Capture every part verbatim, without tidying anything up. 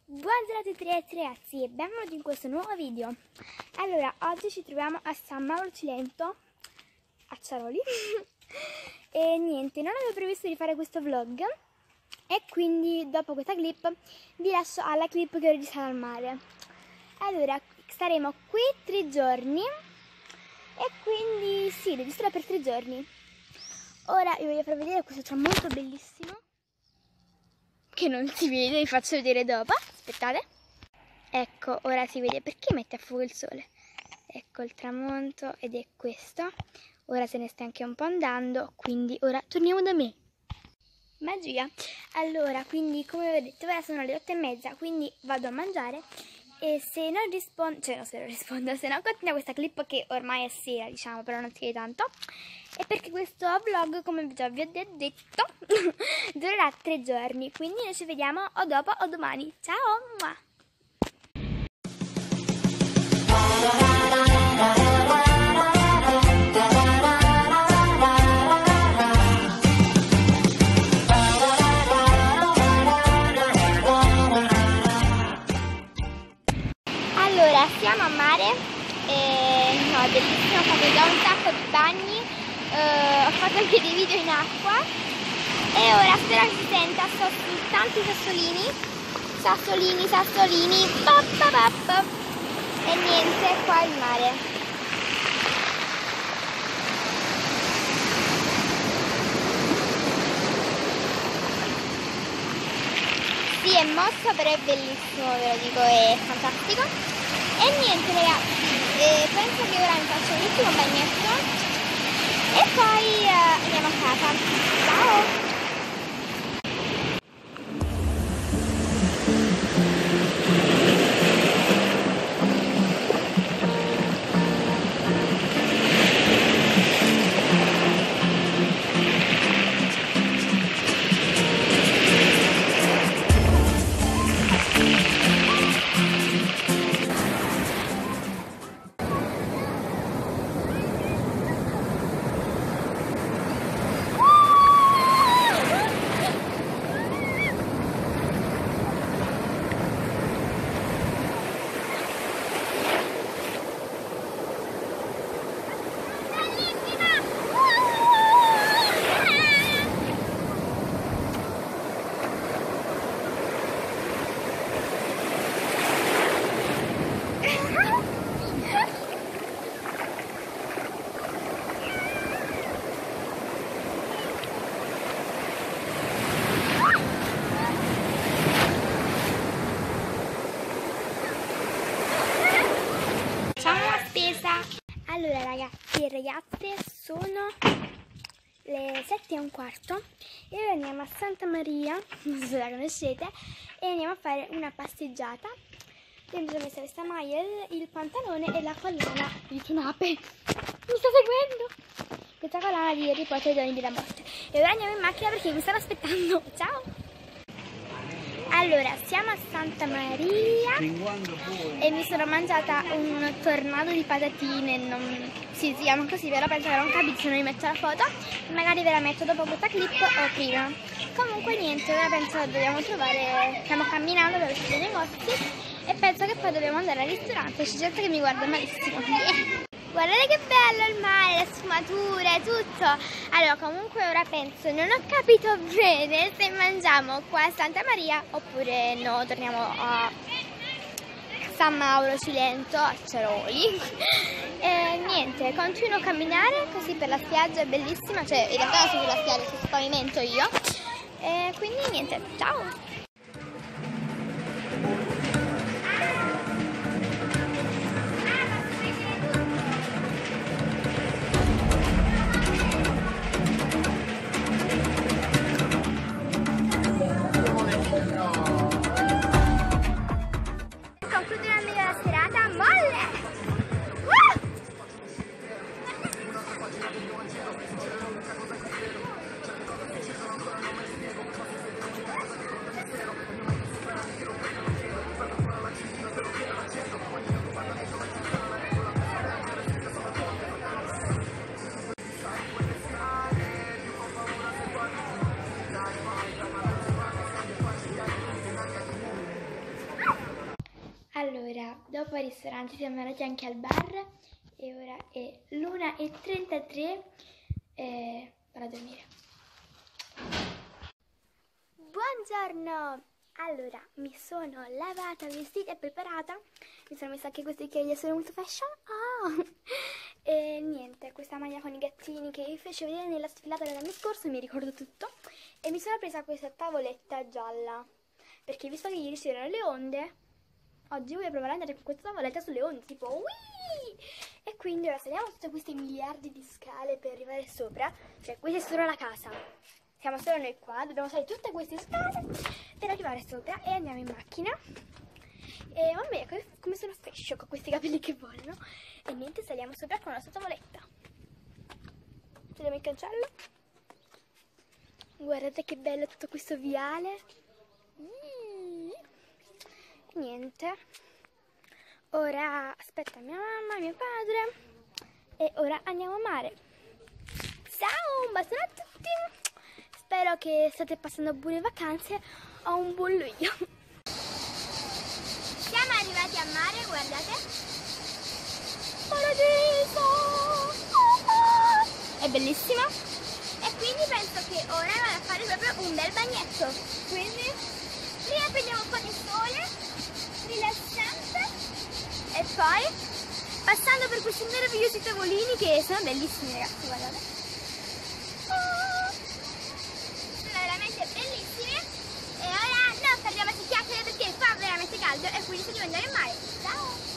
Buonasera a tutti ragazzi e benvenuti in questo nuovo video. Allora, oggi ci troviamo a San Mauro Cilento, a Ciaroli. E niente, non avevo previsto di fare questo vlog e quindi dopo questa clip vi lascio alla clip che ho registrato al mare. Allora, staremo qui tre giorni e quindi sì, registrerò per tre giorni. Ora vi voglio far vedere questo tramonto bellissimo che non si vede, vi faccio vedere dopo. Aspettate. Ecco, ora si vede perché mette a fuoco il sole. Ecco il tramonto ed è questo. Ora se ne sta anche un po' andando, quindi ora torniamo da me. Magia. Allora, quindi come vi ho detto, ora sono le otto e mezza, quindi vado a mangiare. E se non rispondo, cioè no, se non rispondo, se no continua questa clip che ormai è sera, diciamo, però non si vede tanto. E perché questo vlog, come già vi ho detto, durerà tre giorni, quindi noi ci vediamo o dopo o domani. Ciao! Mua. Allora, siamo a mare, e, no, è bellissimo, ho fatto già un sacco di bagni, eh, ho fatto anche dei video in acqua e ora spero che si senta, sto su tanti sassolini, sassolini, sassolini, pop, pop, pop, e niente, qua il mare. Sì, è mosso, però è bellissimo, ve lo dico, è fantastico. E niente ragazzi, eh, penso che ora mi faccio l'ultimo bagnetto e poi eh, andiamo a casa. Ciao! Allora ragazzi e ragazze, sono le sette e un quarto e ora andiamo a Santa Maria, non so se la conoscete, e andiamo a fare una passeggiata. Io mi sono messa questa maglia, il, il pantalone e la collana di Tunape. Mi sta seguendo? Questa collana di Harry Potter e i Doni della Morte. E ora andiamo in macchina perché mi stanno aspettando. Ciao! Allora, siamo a Santa Maria e mi sono mangiata un tornado di patatine, non... sì, si chiama così, però penso che non capite se non vi metto la foto, magari ve la metto dopo questa clip o prima. Comunque niente, ora penso che dobbiamo trovare, stiamo camminando per questi negozi e penso che poi dobbiamo andare al ristorante, c'è gente che mi guarda malissimo. Yeah. Guardate che bello il mare, le sfumature, tutto. Allora, comunque ora penso, non ho capito bene se mangiamo qua a Santa Maria oppure no, torniamo a San Mauro Cilento, a Ciaroli. E niente, continuo a camminare così per la spiaggia, è bellissima, cioè in realtà sono sulla spiaggia, sul pavimento io. E quindi niente, ciao! Allora, dopo il ristorante siamo andati anche al bar e ora è l'una e trentatré e vado a dormire. Buongiorno! Allora, mi sono lavata, vestita e preparata. Mi sono messa anche queste occhiaie, sono molto fashion. Oh! E niente, questa maglia con i gattini che vi fece vedere nella sfilata dell'anno scorso, mi ricordo tutto. E mi sono presa questa tavoletta gialla, perché visto che ieri c'erano le onde, oggi voglio provare ad andare con questa tavoletta sulle onde, tipo Wii! E quindi ora saliamo tutte queste miliardi di scale per arrivare sopra. Cioè, questa è solo la casa. Siamo solo noi qua, dobbiamo salire tutte queste scale per arrivare sopra e andiamo in macchina. E vabbè, come sono fashion con questi capelli che volano. E niente, saliamo sopra con la nostra tavoletta. Vediamo il cancello. Guardate che bello tutto questo viale. Mm. Niente. Ora aspetta mia mamma, mio padre. E ora andiamo a mare. Ciao, un bacione a tutti. Spero che state passando buone vacanze. Ho un buon luglio. Siamo arrivati a mare, guardate. Paradiso! Oh, oh. È bellissima. E quindi penso che ora vado a fare proprio un bel bagnetto. Quindi prima prendiamo un po' di sole, rilassante. E poi passando per questi meravigliosi tavolini che sono bellissimi, ragazzi, guardate. Oh. Sono veramente bellissimi. E ora no, fermiamo a chiacchiere perché fa veramente caldo e quindi devo andare in mare. Ciao!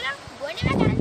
buone vacanze!